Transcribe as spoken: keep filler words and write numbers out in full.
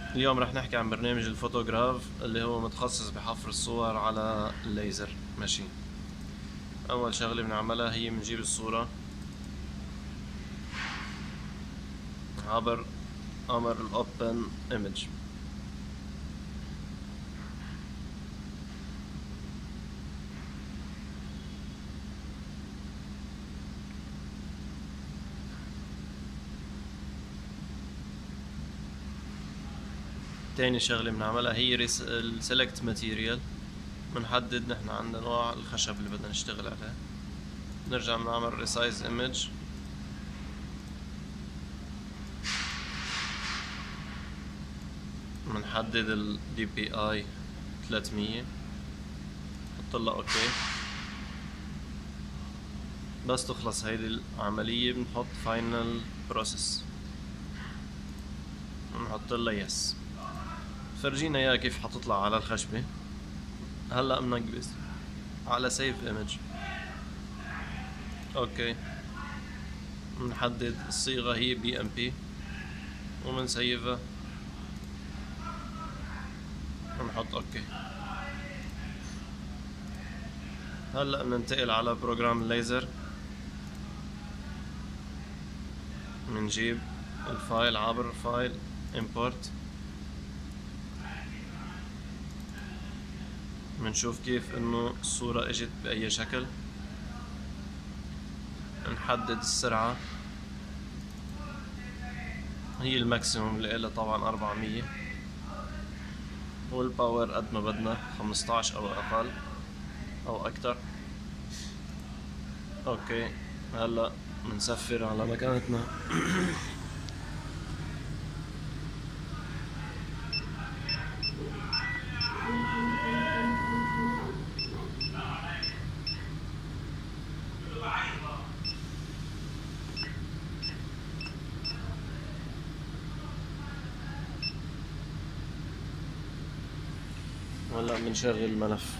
اليوم رح نحكي عن برنامج الفوتوغراف اللي هو متخصص بحفر الصور على الليزر. ماشي، اول شغلة بنعملها هي بنجيب الصورة عبر امر الاوبن ايمج. تاني شغلة بنعملها هي السلكت ماتيريال، بنحدد نحن عندنا نوع الخشب اللي بدنا نشتغل عليه. نرجع بنعمل ريسايز ايمج، بنحدد ال دي بي اي ثلاثمية، نحط لها اوكي. بس تخلص هيدي العملية بنحط فاينل بروسيس، بنحط لها يس. فرجينا اياها كيف حتطلع على الخشبة. هلا بنقبس على سيف ايمج، اوكي. بنحدد الصيغة هي بي ام بي وبنسيفها، بنحط اوكي. هلا بننتقل على بروجرام الليزر، بنجيب الفايل عبر فايل امبورت، بنشوف كيف انه الصورة اجت باي شكل. نحدد السرعة هي الماكسيموم اللي إلها طبعا أربعمية، والباور قد ما بدنا خمسطعش او اقل او اكتر. اوكي، هلا بنسفر على مكانتنا. هلا بنشغل الملف.